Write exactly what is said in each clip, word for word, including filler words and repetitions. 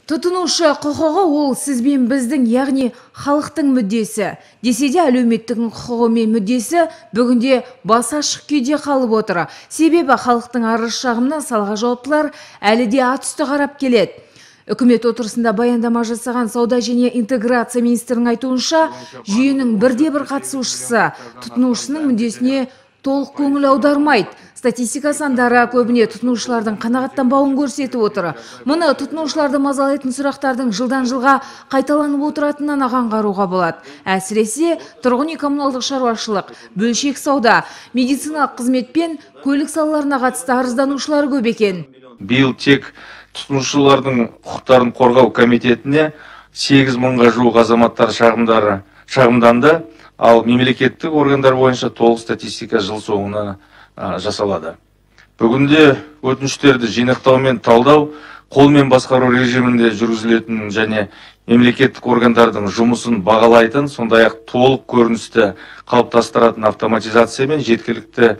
Тұтынушы құқығы ол сіз бен біздің, яғни халықтың мүддесі. Десе де әлеуметтің құқығы мен мүддесі бүгінде бас ашық күйде қалып отыр. Себебі халықтың арыз шағымына салға жауаптылар әлі де ат үсті қарап келеді. Үкімет отырысында баяндама жасаған сауда және интеграция министрінің айтуынша, жүйенің бірде бір қатысушысы тұтынушының мүддесіне толық көңіл аудармайды. Статистика сандары көбіне тұтынушылардың қанағаттанбауын көрсетіп отыр. Мұны тұтынушыларды мазалайтын сұрақтардың жылдан жылға қайталанып отыратынынан аңғаруға болады. Әсіресе тұрғын үй коммуналдық шаруашылық, бөлшек сауда, медициналық қызмет пен көлік салаларына қатысты арызданушылар көп екен. Биыл тек тұтынушылардың құқықтарын қорғау комитетіне сегіз мыңға жуық азаматтар шағымдары шағымданды, ал мемлекеттік органдар бойынша толық статистика жыл соңына жасалады. Бүгінде өтініштерді жинақтау мен талдау қолмен басқару режимінде жүргізілетін және мемлекеттік органдардың жұмысын бағалайтын, сондай-ақ толық көріністі қалыптастыратын автоматизация мен жеткілікті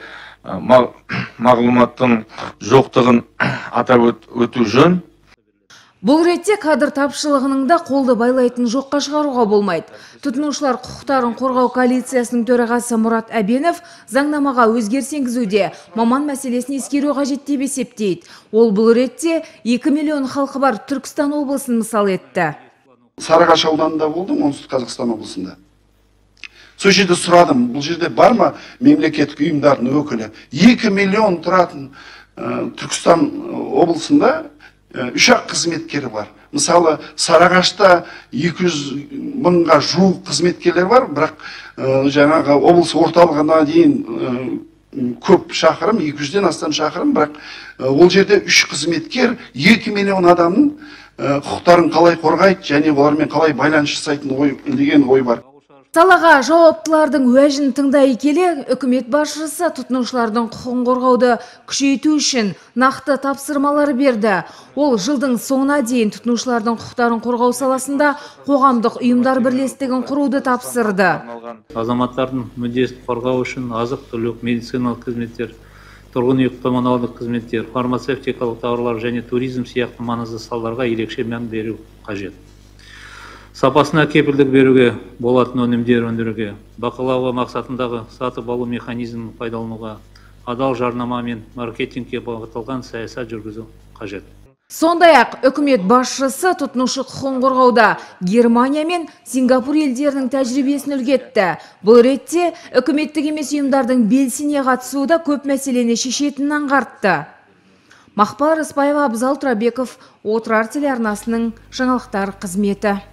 мағлұматтың жоқтығын атап өту жөн. Бұл ретте кадр тапшылығының да қолды байлайтын жоққа шығаруға болмайды. Тұтынушылар құқықтарын қорғау коалициясының төрағасы Мұрат Әбенов заңнамаға өзгеріс енгізуде маман мәселесін ескеру қажет деп есептейді. Ол бұл ретте екі миллион халқы бар Түркістан облысын мысал етті. Сарыағаш ауданында болдым, оңтүстік Қазақстан облысында. Сол жерде сұрадым, бұл жерде бар ма мемлекеттік ұйымдардың өкілі? екі миллион тұратын Түркістан облысында үш ақ қызметкері бар. Мысалы, Сарыағашта екі жүз мыңға жуық қызметкерлер бар, бірақ жаңағы облыс орталығына дейін көп шақырым, екі жүзден астам шақырым, бірақ ол жерде үш қызметкер екі миллион адамның құқықтарын қалай қорғайды және олармен қалай байланыс жасайтын деген ой бар. Салаға жауаптылардың уәжін тыңдай келе, үкімет басшысы тұтынушылардың құқығын қорғауды күшейту үшін нақты тапсырмалар берді. Ол жылдың соңына дейін тұтынушылардың құқықтарын қорғау саласында қоғамдық ұйымдар бірлестігін құруды тапсырды. Азаматтардың мүддесін қорғау үшін азық-түлік, медициналық қызметтер, тұрғын үй коммуналдық қызметтер, фармацевтикалық тауарлар және туризм сияқты маңызды салаларға ерекше мән беру қажет. Сапасына кепілдік беруге, болатын өнімдер өндіруге, бақылауға мақсатындағы сатып алу механизмін пайдалануға, адал жарнама мен маркетингке бағытталған саясат жүргізу қажет. Сондай-ақ үкімет басшысы тұтынушы құқығын қорғауда Германия мен Сингапур елдерінің тәжірибесін үлгетті. Бұл ретте үкіметтік емес ұйымдардың белсене қатысуы да көп мәселені шешетінін аңғартты. Мақпал Рысбаева, Абзал Тұрабеков, Отырар телеарнасының жаңалықтар қызметі.